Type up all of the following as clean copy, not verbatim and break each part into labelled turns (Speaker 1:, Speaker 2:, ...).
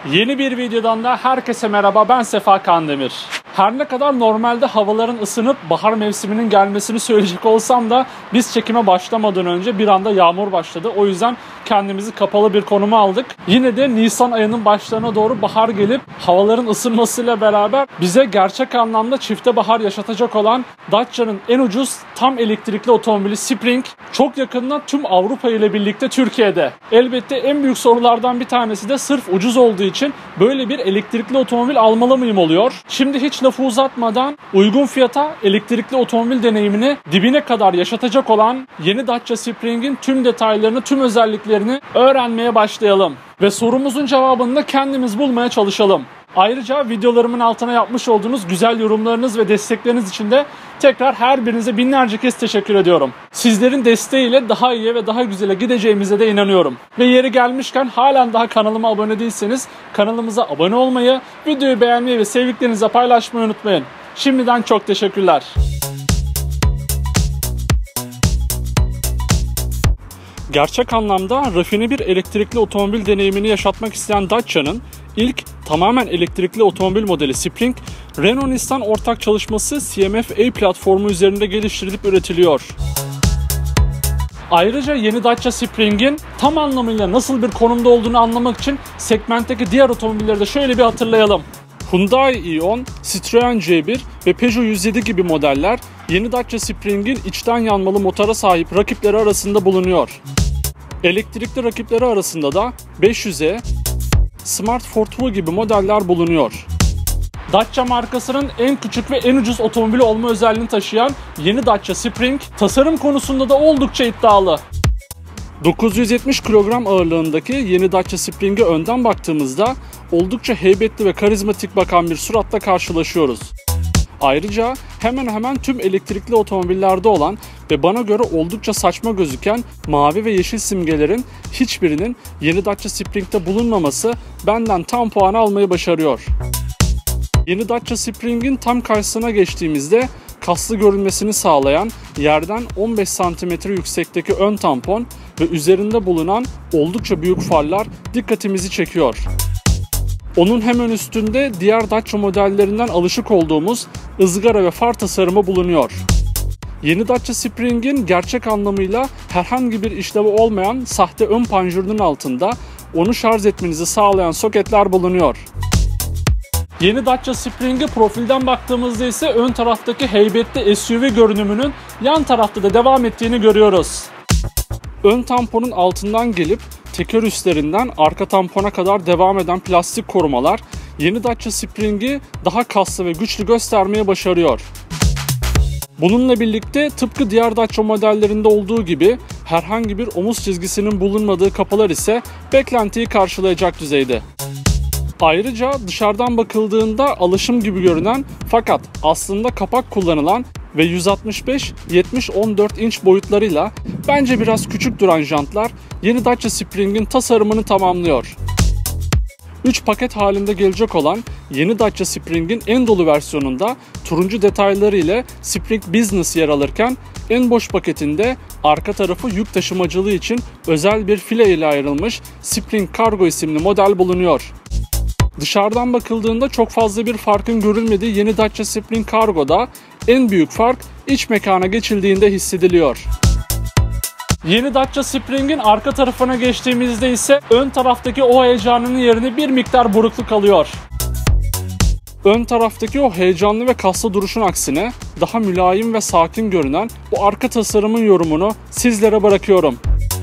Speaker 1: Yeni bir videodan da herkese merhaba, ben Sefa Kandemir. Her ne kadar normalde havaların ısınıp bahar mevsiminin gelmesini söyleyecek olsam da biz çekime başlamadan önce bir anda yağmur başladı. O yüzden kendimizi kapalı bir konuma aldık. Yine de Nisan ayının başlarına doğru bahar gelip havaların ısınmasıyla beraber bize gerçek anlamda çifte bahar yaşatacak olan Dacia'nın en ucuz tam elektrikli otomobili Spring çok yakında tüm Avrupa ile birlikte Türkiye'de. Elbette en büyük sorulardan bir tanesi de sırf ucuz olduğu için böyle bir elektrikli otomobil almalı mıyım oluyor. Şimdi hiç lafı uzatmadan uygun fiyata elektrikli otomobil deneyimini dibine kadar yaşatacak olan yeni Dacia Spring'in tüm detaylarını, tüm özelliklerini öğrenmeye başlayalım. Ve sorumuzun cevabını da kendimiz bulmaya çalışalım. Ayrıca videolarımın altına yapmış olduğunuz güzel yorumlarınız ve destekleriniz için de tekrar her birinize binlerce kez teşekkür ediyorum. Sizlerin desteğiyle daha iyiye ve daha güzele gideceğimize de inanıyorum. Ve yeri gelmişken halen daha kanalıma abone değilseniz kanalımıza abone olmayı, videoyu beğenmeyi ve sevdiklerinizle paylaşmayı unutmayın. Şimdiden çok teşekkürler. Gerçek anlamda rafine bir elektrikli otomobil deneyimini yaşatmak isteyen Dacia'nın ilk tamamen elektrikli otomobil modeli Spring, Renault-Nissan ortak çalışması CMF-A platformu üzerinde geliştirilip üretiliyor. Ayrıca yeni Dacia Spring'in tam anlamıyla nasıl bir konumda olduğunu anlamak için segmentteki diğer otomobilleri de şöyle bir hatırlayalım. Hyundai Ion, Citroen C1 ve Peugeot 107 gibi modeller yeni Dacia Spring'in içten yanmalı motora sahip rakipleri arasında bulunuyor. Elektrikli rakipleri arasında da 500e, Smart Fortwo gibi modeller bulunuyor. Dacia markasının en küçük ve en ucuz otomobili olma özelliğini taşıyan yeni Dacia Spring, tasarım konusunda da oldukça iddialı. 970 kilogram ağırlığındaki yeni Dacia Spring'e önden baktığımızda oldukça heybetli ve karizmatik bakan bir suratla karşılaşıyoruz. Ayrıca hemen hemen tüm elektrikli otomobillerde olan ve bana göre oldukça saçma gözüken mavi ve yeşil simgelerin hiçbirinin yeni Dacia Spring'de bulunmaması benden tam puan almayı başarıyor. Yeni Dacia Spring'in tam karşısına geçtiğimizde kaslı görünmesini sağlayan yerden 15 cm yüksekteki ön tampon ve üzerinde bulunan oldukça büyük farlar dikkatimizi çekiyor. Onun hemen üstünde diğer Dacia modellerinden alışık olduğumuz ızgara ve far tasarımı bulunuyor. Yeni Dacia Spring'in gerçek anlamıyla herhangi bir işlevi olmayan sahte ön panjurunun altında onu şarj etmenizi sağlayan soketler bulunuyor. Yeni Dacia Spring'e profilden baktığımızda ise ön taraftaki heybetli SUV görünümünün yan tarafta da devam ettiğini görüyoruz. Ön tamponun altından gelip teker üstlerinden arka tampona kadar devam eden plastik korumalar yeni Dacia Spring'i daha kaslı ve güçlü göstermeye başarıyor. Bununla birlikte tıpkı diğer Dacia modellerinde olduğu gibi herhangi bir omuz çizgisinin bulunmadığı kapılar ise beklentiyi karşılayacak düzeyde. Ayrıca dışarıdan bakıldığında alışım gibi görünen fakat aslında kapak kullanılan ve 165-70-14 inç boyutlarıyla bence biraz küçük duran jantlar yeni Dacia Spring'in tasarımını tamamlıyor. 3 paket halinde gelecek olan yeni Dacia Spring'in en dolu versiyonunda turuncu detayları ile Spring Business yer alırken en boş paketinde arka tarafı yük taşımacılığı için özel bir file ile ayrılmış Spring Cargo isimli model bulunuyor. Dışarıdan bakıldığında çok fazla bir farkın görülmediği yeni Dacia Spring Cargo'da en büyük fark iç mekana geçildiğinde hissediliyor. Yeni Dacia Spring'in arka tarafına geçtiğimizde ise ön taraftaki o heyecanının yerine bir miktar burukluk alıyor. Ön taraftaki o heyecanlı ve kaslı duruşun aksine daha mülayim ve sakin görünen bu arka tasarımın yorumunu sizlere bırakıyorum.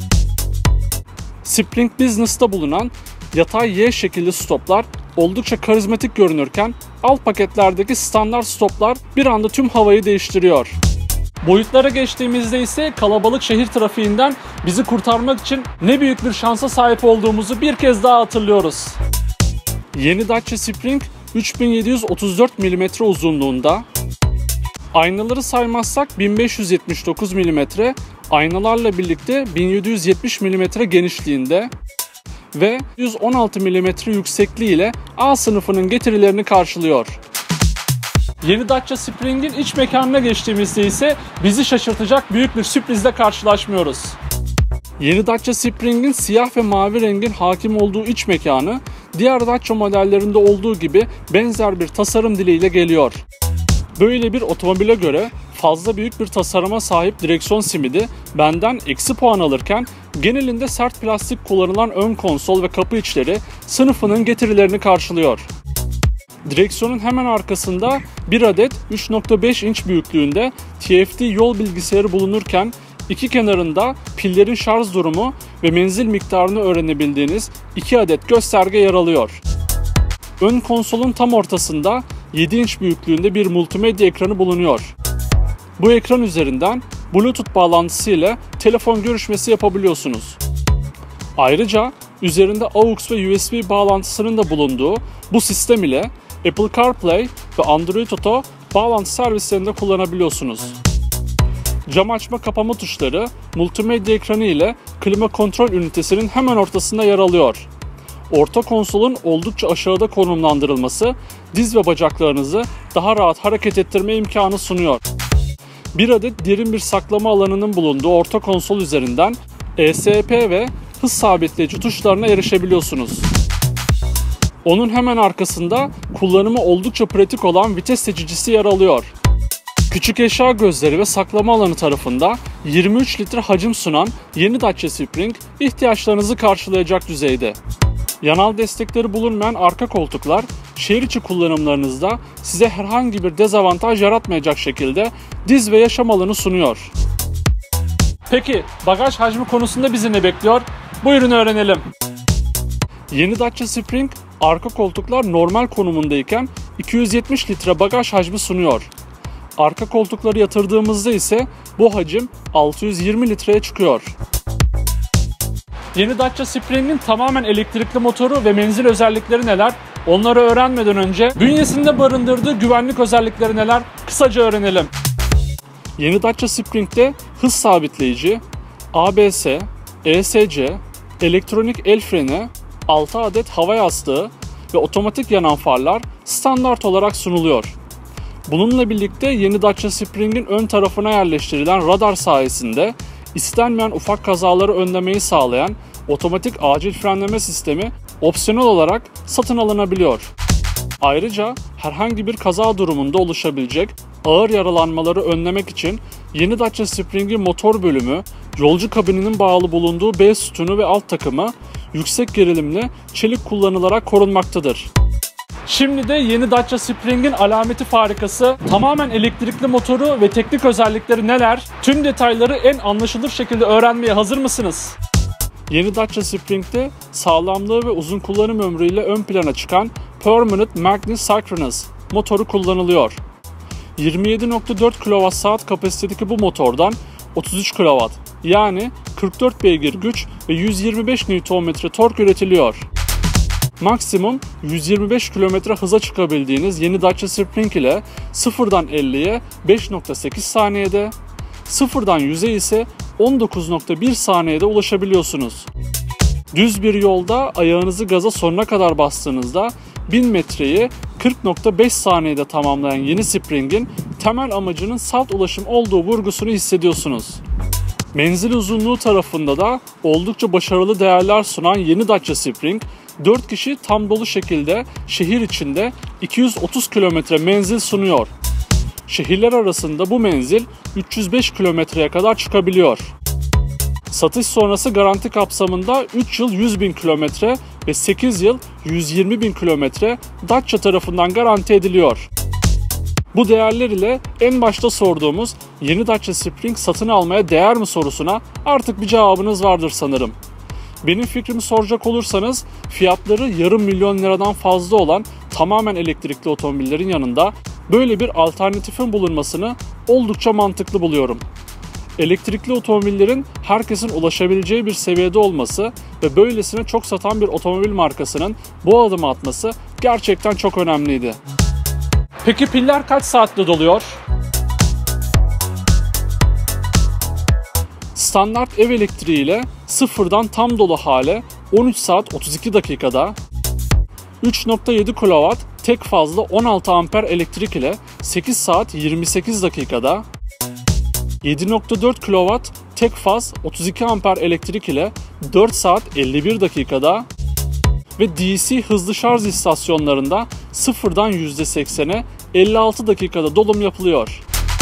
Speaker 1: Spring Business'ta bulunan yatay Y şekilli stoplar oldukça karizmatik görünürken alt paketlerdeki standart stoplar bir anda tüm havayı değiştiriyor. Boyutlara geçtiğimizde ise kalabalık şehir trafiğinden bizi kurtarmak için ne büyük bir şansa sahip olduğumuzu bir kez daha hatırlıyoruz. Yeni Dacia Spring 3734 mm uzunluğunda, aynaları saymazsak 1579 mm, aynalarla birlikte 1770 mm genişliğinde ve 116 mm yüksekliği ile A sınıfının getirilerini karşılıyor. Yeni Dacia Spring'in iç mekanına geçtiğimizde ise bizi şaşırtacak büyük bir sürprizle karşılaşmıyoruz. Yeni Dacia Spring'in siyah ve mavi rengin hakim olduğu iç mekanı diğer Dacia modellerinde olduğu gibi benzer bir tasarım diliyle geliyor. Böyle bir otomobile göre fazla büyük bir tasarıma sahip direksiyon simidi benden eksi puan alırken genelinde sert plastik kullanılan ön konsol ve kapı içleri sınıfının getirilerini karşılıyor. Direksiyonun hemen arkasında bir adet 3.5 inç büyüklüğünde TFT yol bilgisayarı bulunurken iki kenarında pillerin şarj durumu ve menzil miktarını öğrenebildiğiniz 2 adet gösterge yer alıyor. Ön konsolun tam ortasında 7 inç büyüklüğünde bir multimedya ekranı bulunuyor. Bu ekran üzerinden Bluetooth bağlantısı ile telefon görüşmesi yapabiliyorsunuz. Ayrıca üzerinde AUX ve USB bağlantısının da bulunduğu bu sistem ile Apple CarPlay ve Android Auto bağlantı servislerinde kullanabiliyorsunuz. Cam açma kapama tuşları multimedya ekranı ile klima kontrol ünitesinin hemen ortasında yer alıyor. Orta konsolun oldukça aşağıda konumlandırılması diz ve bacaklarınızı daha rahat hareket ettirme imkanı sunuyor. Bir adet derin bir saklama alanının bulunduğu orta konsol üzerinden ESP ve hız sabitleyici tuşlarına erişebiliyorsunuz. Onun hemen arkasında kullanımı oldukça pratik olan vites seçicisi yer alıyor. Küçük eşya gözleri ve saklama alanı tarafında 23 litre hacim sunan yeni Dacia Spring ihtiyaçlarınızı karşılayacak düzeyde. Yanal destekleri bulunmayan arka koltuklar şehir içi kullanımlarınızda size herhangi bir dezavantaj yaratmayacak şekilde diz ve yaşam alanı sunuyor. Peki bagaj hacmi konusunda bizi ne bekliyor? Buyurun öğrenelim. Yeni Dacia Spring arka koltuklar normal konumundayken 270 litre bagaj hacmi sunuyor. Arka koltukları yatırdığımızda ise bu hacim 620 litreye çıkıyor. Yeni Dacia Spring'in tamamen elektrikli motoru ve menzil özellikleri neler? Onları öğrenmeden önce bünyesinde barındırdığı güvenlik özellikleri neler? Kısaca öğrenelim. Yeni Dacia Spring'de hız sabitleyici, ABS, ESC, elektronik el freni, 6 adet hava yastığı ve otomatik yanan farlar standart olarak sunuluyor. Bununla birlikte yeni Dacia Spring'in ön tarafına yerleştirilen radar sayesinde istenmeyen ufak kazaları önlemeyi sağlayan otomatik acil frenleme sistemi opsiyonel olarak satın alınabiliyor. Ayrıca herhangi bir kaza durumunda oluşabilecek ağır yaralanmaları önlemek için yeni Dacia Spring'in motor bölümü, yolcu kabininin bağlı bulunduğu B sütunu ve alt takımı yüksek gerilimli çelik kullanılarak korunmaktadır. Şimdi de yeni Dacia Spring'in alameti farikası, tamamen elektrikli motoru ve teknik özellikleri neler? Tüm detayları en anlaşılır şekilde öğrenmeye hazır mısınız? Yeni Dacia Spring'de sağlamlığı ve uzun kullanım ömrüyle ön plana çıkan Permanent Magnet Synchronous motoru kullanılıyor. 27.4 kWh kapasitedeki bu motordan 33 kW yani 44 beygir güç ve 125 Nm tork üretiliyor. Maksimum 125 km hıza çıkabildiğiniz yeni Dacia Spring ile 0'dan 50'ye 5.8 saniyede, 0'dan 100'e ise 19.1 saniyede ulaşabiliyorsunuz. Düz bir yolda ayağınızı gaza sonuna kadar bastığınızda 1000 metreyi 40.5 saniyede tamamlayan yeni Spring'in temel amacının salt ulaşım olduğu vurgusunu hissediyorsunuz. Menzil uzunluğu tarafında da oldukça başarılı değerler sunan yeni Dacia Spring, 4 kişi tam dolu şekilde şehir içinde 230 km menzil sunuyor. Şehirler arasında bu menzil 305 kilometreye kadar çıkabiliyor. Satış sonrası garanti kapsamında 3 yıl 100.000 kilometre ve 8 yıl 120.000 kilometre Dacia tarafından garanti ediliyor. Bu değerler ile en başta sorduğumuz yeni Dacia Spring satın almaya değer mi sorusuna artık bir cevabınız vardır sanırım. Benim fikrimi soracak olursanız fiyatları yarım milyon liradan fazla olan tamamen elektrikli otomobillerin yanında böyle bir alternatifin bulunmasını oldukça mantıklı buluyorum. Elektrikli otomobillerin herkesin ulaşabileceği bir seviyede olması ve böylesine çok satan bir otomobil markasının bu adımı atması gerçekten çok önemliydi. Peki piller kaç saatte doluyor? Standart ev elektriği ile sıfırdan tam dolu hale 13 saat 32 dakikada, 3.7 kW tek fazla 16 amper elektrik ile 8 saat 28 dakikada, 7.4 kW tek faz 32 amper elektrik ile 4 saat 51 dakikada, ve DC hızlı şarj istasyonlarında sıfırdan %80'e 56 dakikada dolum yapılıyor.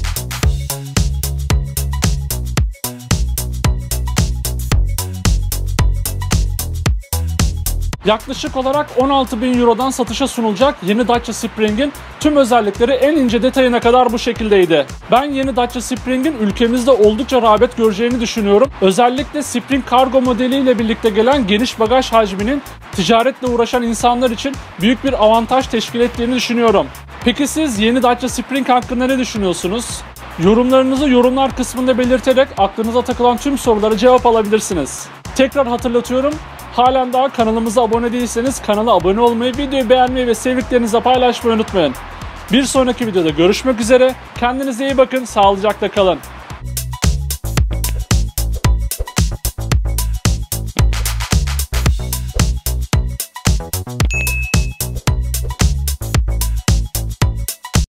Speaker 1: Yaklaşık olarak 16.000 Euro'dan satışa sunulacak yeni Dacia Spring'in tüm özellikleri en ince detayına kadar bu şekildeydi. Ben yeni Dacia Spring'in ülkemizde oldukça rağbet göreceğini düşünüyorum. Özellikle Spring Cargo modeliyle birlikte gelen geniş bagaj hacminin ticaretle uğraşan insanlar için büyük bir avantaj teşkil ettiğini düşünüyorum. Peki siz yeni Dacia Spring hakkında ne düşünüyorsunuz? Yorumlarınızı yorumlar kısmında belirterek aklınıza takılan tüm sorulara cevap alabilirsiniz. Tekrar hatırlatıyorum. Halen daha kanalımıza abone değilseniz kanala abone olmayı, videoyu beğenmeyi ve sevdiklerinizle paylaşmayı unutmayın. Bir sonraki videoda görüşmek üzere. Kendinize iyi bakın, sağlıcakla kalın.